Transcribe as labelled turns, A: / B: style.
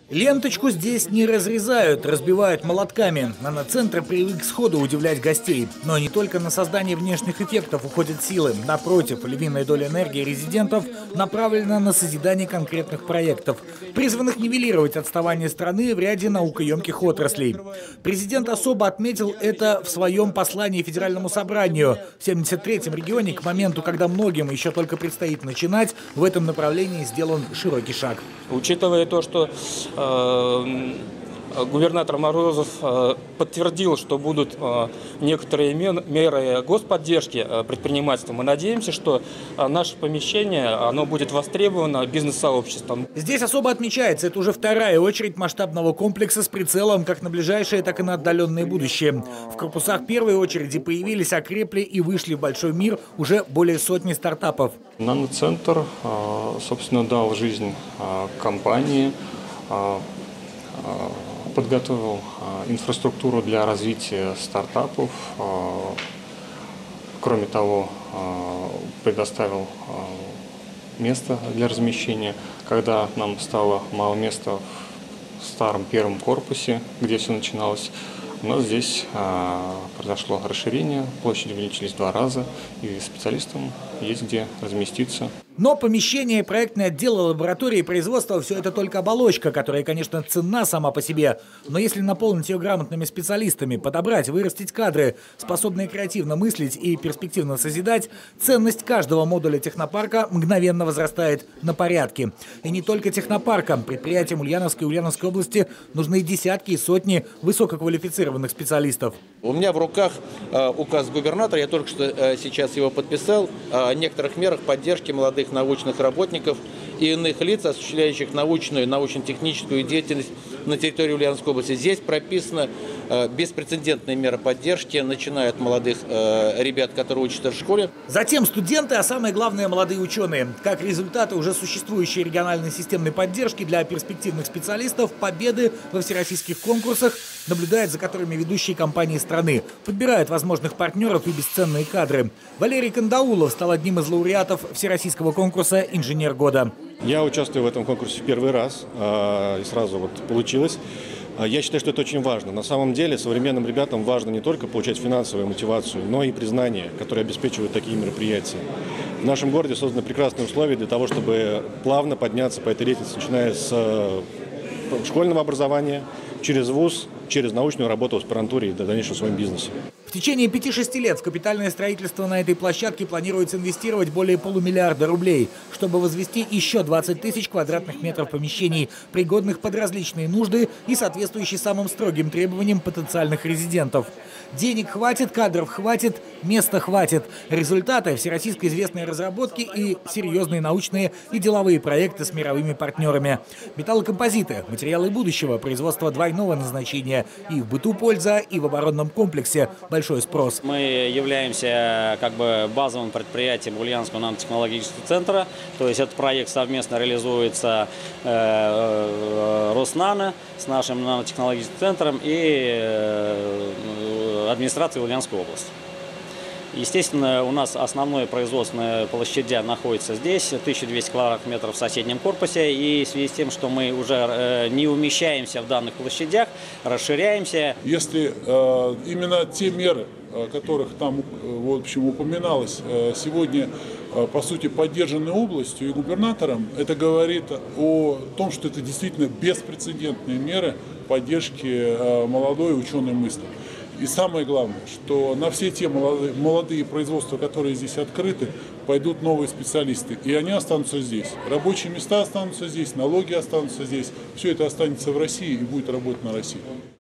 A: Ленточку здесь не разрезают, разбивают молотками. Наноцентр привык сходу удивлять гостей. Но не только на создание внешних эффектов уходят силы. Напротив, львиная доля энергии резидентов направлена на созидание конкретных проектов, призванных нивелировать отставание страны в ряде наукоемких отраслей. Президент особо отметил это в своем послании Федеральному собранию. В 73-м регионе, к моменту, когда многим еще только предстоит начинать, в этом направлении сделан широкий шаг.
B: Учитывая то, что губернатор Морозов подтвердил, что будут некоторые меры господдержки предпринимательства, мы надеемся, что наше помещение оно будет востребовано бизнес-сообществом.
A: Здесь особо отмечается, это уже вторая очередь масштабного комплекса с прицелом как на ближайшее, так и на отдаленное будущее. В корпусах первой очереди появились, окрепли и вышли в большой мир уже более сотни стартапов.
C: Наноцентр, собственно, дал жизнь компании, подготовил инфраструктуру для развития стартапов. Кроме того, предоставил место для размещения. Когда нам стало мало места в старом первом корпусе, где все начиналось, у нас здесь произошло расширение, площади увеличились в 2 раза, и специалистам есть где разместиться.
A: Но помещение, проектный отдел, лаборатории, производства – все это только оболочка, которая, конечно, ценна сама по себе. Но если наполнить ее грамотными специалистами, подобрать, вырастить кадры, способные креативно мыслить и перспективно созидать, ценность каждого модуля технопарка мгновенно возрастает на порядки. И не только технопаркам. Предприятиям Ульяновской и Ульяновской области нужны десятки и сотни высококвалифицированных специалистов.
D: У меня в руках указ губернатора, я только что сейчас его подписал, о некоторых мерах поддержки молодых научных работников и иных лиц, осуществляющих научную и научно-техническую деятельность на территории Ульяновской области. Здесь прописана беспрецедентная мера поддержки, начиная от молодых ребят, которые учатся в школе.
A: Затем студенты, а самое главное – молодые ученые. Как результаты уже существующей региональной системной поддержки для перспективных специалистов, победы во всероссийских конкурсах, наблюдают за которыми ведущие компании страны, подбирают возможных партнеров и бесценные кадры. Валерий Кандаулов стал одним из лауреатов всероссийского конкурса «Инженер года».
E: Я участвую в этом конкурсе в первый раз, и сразу получилось. Я считаю, что это очень важно. На самом деле современным ребятам важно не только получать финансовую мотивацию, но и признание, которое обеспечивают такие мероприятия. В нашем городе созданы прекрасные условия для того, чтобы плавно подняться по этой лестнице, начиная с школьного образования, через вуз, через научную работу в аспирантуре и до дальнейшего в своем бизнесе.
A: В течение 5-6 лет в капитальное строительство на этой площадке планируется инвестировать более $500 миллиарда рублей, чтобы возвести еще 20 тысяч квадратных метров помещений, пригодных под различные нужды и соответствующие самым строгим требованиям потенциальных резидентов. Денег хватит, кадров хватит, места хватит. Результаты – всероссийско известные разработки и серьезные научные и деловые проекты с мировыми партнерами. Металлокомпозиты, материалы будущего, производство двойного назначения. И в быту польза, и в оборонном комплексе большой спрос.
F: Мы являемся базовым предприятием Ульяновского нанотехнологического центра. То есть этот проект совместно реализуется Роснано с нашим нанотехнологическим центром и администрацией Ульяновской области. Естественно, у нас основное производственное площадя находится здесь, 1200 квадратных метров в соседнем корпусе. И в связи с тем, что мы уже не умещаемся в данных площадях, расширяемся.
G: Если именно те меры, о которых там в общем упоминалось, сегодня по сути поддержаны областью и губернатором, это говорит о том, что это действительно беспрецедентные меры поддержки молодой ученой мысли. И самое главное, что на все те молодые производства, которые здесь открыты, пойдут новые специалисты. И они останутся здесь. Рабочие места останутся здесь, налоги останутся здесь. Все это останется в России и будет работать на Россию.